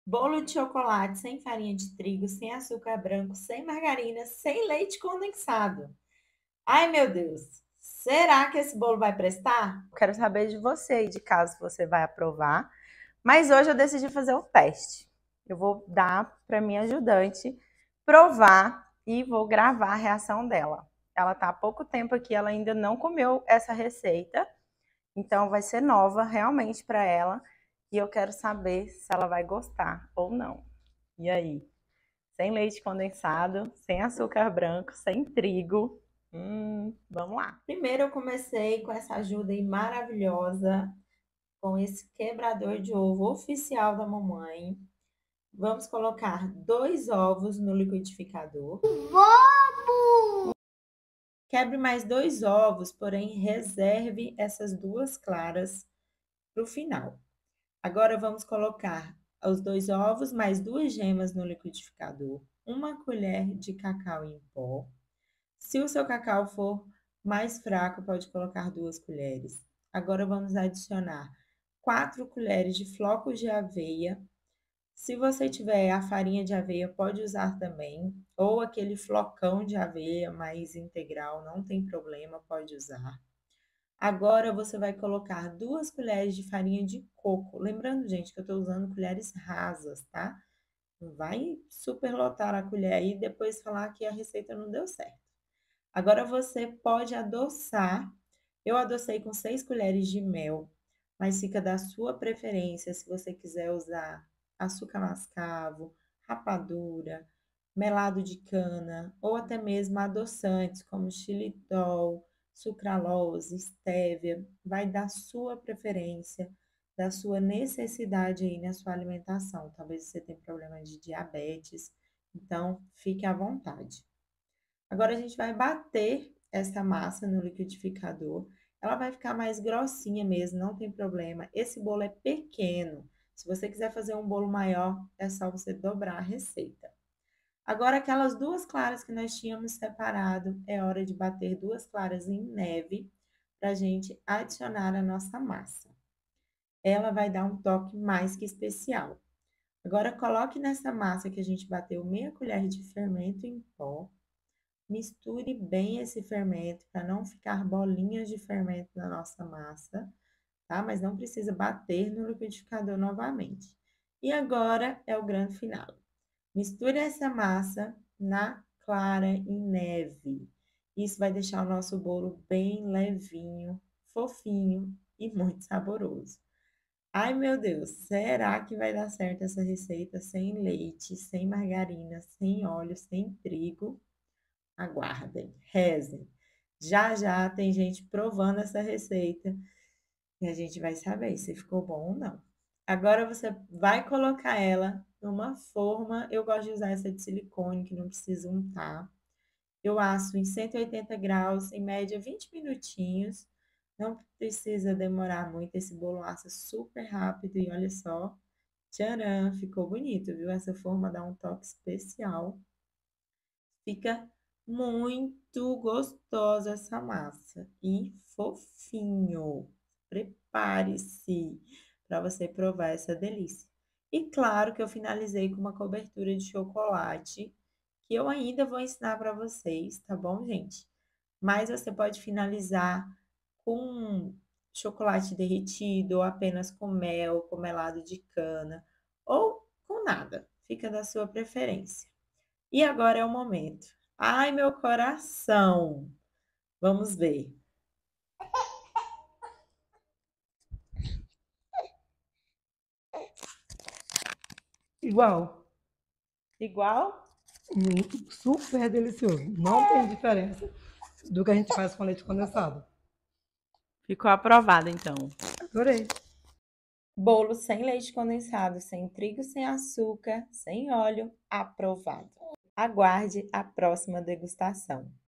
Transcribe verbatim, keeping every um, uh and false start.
Bolo de chocolate sem farinha de trigo, sem açúcar branco, sem margarina, sem leite condensado. Ai, meu Deus! Será que esse bolo vai prestar? Quero saber de você e de caso você vai aprovar. Mas hoje eu decidi fazer um teste. Eu vou dar para minha ajudante provar e vou gravar a reação dela. Ela está há pouco tempo aqui, ela ainda não comeu essa receita, então vai ser nova realmente para ela e eu quero saber se ela vai gostar ou não. E aí? Sem leite condensado, sem açúcar branco, sem trigo. Hum, vamos lá. Primeiro eu comecei com essa ajuda aí maravilhosa, com esse quebrador de ovo oficial da mamãe. Vamos colocar dois ovos no liquidificador. Quebre mais dois ovos, porém reserve essas duas claras para o final. Agora vamos colocar os dois ovos mais duas gemas no liquidificador, uma colher de cacau em pó. Se o seu cacau for mais fraco, pode colocar duas colheres. Agora vamos adicionar quatro colheres de flocos de aveia. Se você tiver a farinha de aveia, pode usar também, ou aquele flocão de aveia mais integral, não tem problema, pode usar. Agora você vai colocar duas colheres de farinha de coco. Lembrando, gente, que eu estou usando colheres rasas, tá? Não vai superlotar a colher aí e depois falar que a receita não deu certo. Agora você pode adoçar. Eu adocei com seis colheres de mel, mas fica da sua preferência se você quiser usar açúcar mascavo, rapadura, melado de cana ou até mesmo adoçantes como xilitol, sucralose, estévia. Vai da sua preferência, da sua necessidade aí na sua alimentação. Talvez você tenha problema de diabetes, então fique à vontade. Agora a gente vai bater essa massa no liquidificador. Ela vai ficar mais grossinha mesmo, não tem problema. Esse bolo é pequeno. Se você quiser fazer um bolo maior, é só você dobrar a receita. Agora, aquelas duas claras que nós tínhamos separado, é hora de bater duas claras em neve para a gente adicionar a nossa massa. Ela vai dar um toque mais que especial. Agora, coloque nessa massa que a gente bateu meia colher de fermento em pó. Misture bem esse fermento para não ficar bolinhas de fermento na nossa massa, tá? Mas não precisa bater no liquidificador novamente. E agora é o grande final. Misture essa massa na clara em neve. Isso vai deixar o nosso bolo bem levinho, fofinho e muito saboroso. Ai, meu Deus, será que vai dar certo essa receita sem leite, sem margarina, sem óleo, sem trigo? Aguardem, rezem. Já já tem gente provando essa receita e a gente vai saber se ficou bom ou não. Agora você vai colocar ela numa forma. Eu gosto de usar essa de silicone, que não precisa untar. Eu asso em cento e oitenta graus, em média vinte minutinhos. Não precisa demorar muito. Esse bolo assa super rápido e olha só. Tcharam, ficou bonito, viu? Essa forma dá um toque especial. Fica muito gostosa essa massa e fofinho. Prepare-se para você provar essa delícia. E claro que eu finalizei com uma cobertura de chocolate, que eu ainda vou ensinar para vocês, tá bom, gente? Mas você pode finalizar com chocolate derretido, ou apenas com mel, com melado de cana, ou com nada. Fica da sua preferência. E agora é o momento. Ai, meu coração! Vamos ver. Igual. Igual? Hum, Super delicioso. Não tem diferença do que a gente faz com leite condensado. Ficou aprovado então. Adorei. Bolo sem leite condensado, sem trigo, sem açúcar, sem óleo, aprovado. Aguarde a próxima degustação.